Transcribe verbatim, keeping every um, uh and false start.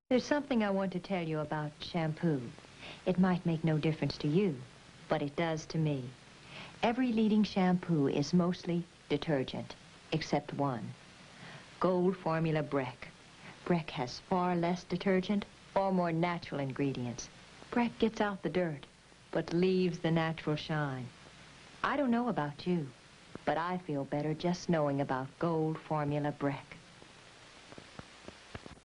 There's something I want to tell you about shampoo. It might make no difference to you, but it does to me. Every leading shampoo is mostly detergent, except one. Gold Formula Breck. Breck has far less detergent or more natural ingredients. Breck gets out the dirt, but leaves the natural shine. I don't know about you, but I feel better just knowing about Gold Formula Breck.